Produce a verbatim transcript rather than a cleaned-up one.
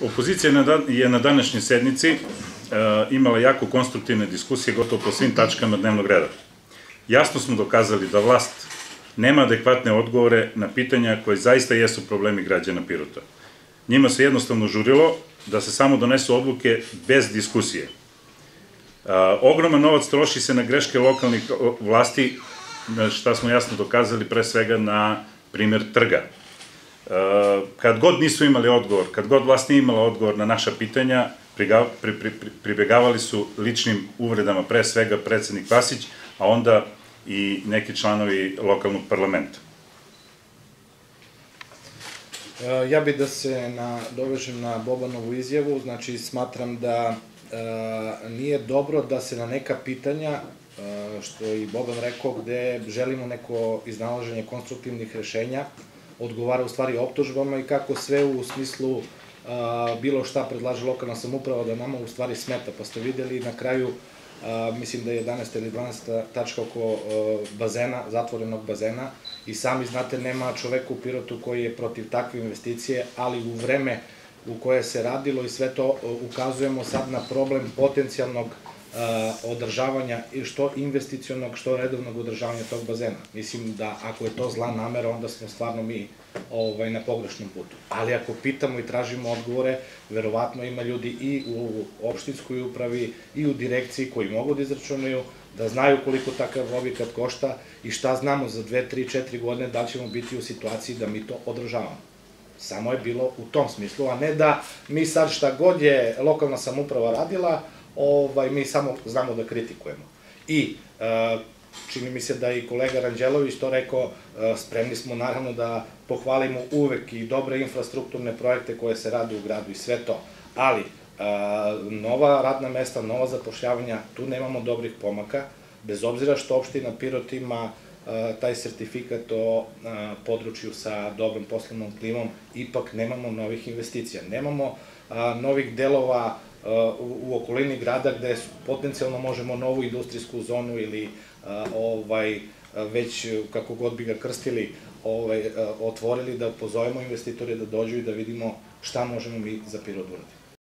Opozicija je na današnjoj sednici imala jako konstruktivne diskusije gotovo po svim tačkama dnevnog reda. Jasno smo dokazali da vlast nema adekvatne odgovore na pitanja koje zaista jesu problemi građana Pirota. Njima se jednostavno žurilo da se samo donesu odluke bez diskusije. Ogroman novac troši se na greške lokalnih vlasti, šta smo jasno dokazali pre svega na primer trga. Kad god nisu imali odgovor, kad god vlast nije imala odgovor na naša pitanja, pribegavali su ličnim uvredama, pre svega predsednik Vasić, a onda i neki članovi lokalnog parlamenta. Ja bih da se dovežem na Bobanovu izjavu, znači smatram da nije dobro da se na neka pitanja, što je i Boban rekao, gde želimo neko iznalaženje konstruktivnih rešenja, odgovara u stvari optužbama i kako sve u smislu bilo šta predlaže lokalna samouprava da nama u stvari smeta. Pa ste videli na kraju, mislim da je jedanaesta ili dvanaesta tačka oko bazena, zatvorenog bazena, i sami znate, nema čoveka u Pirotu koji je protiv takve investicije, ali u vreme u koje se radilo i sve to ukazujemo sad na problem potencijalnog održavanja, što investicionog, što redovnog održavanja tog bazena. Mislim da ako je to zla namera, onda smo stvarno mi na pogrešnom putu. Ali ako pitamo i tražimo odgovore, verovatno ima ljudi i u opštinskoj upravi i u direkciji koji mogu da izračunaju, da znaju koliko takav objekat košta i šta znamo za dve, tri, četiri godine da ćemo biti u situaciji da mi to održavamo. Samo je bilo u tom smislu, a ne da mi sad šta god je lokalna samouprava radila, mi samo znamo da kritikujemo. I čini mi se da je i kolega Ranđelović to rekao, spremni smo naravno da pohvalimo uvek i dobre infrastrukturne projekte koje se rade u gradu i sve to, ali nova radna mesta, nova zapošljavanja, tu nemamo dobrih pomaka, bez obzira što opština Pirot ima taj sertifikat o području sa dobrom poslovnom klimom, ipak nemamo novih investicija, nemamo novih delova u okolini grada gde potencijalno možemo novu industrijsku zonu ili već kako god bi ga krstili otvorili, da pozovemo investitore da dođu i da vidimo šta možemo mi za Pirot uraditi.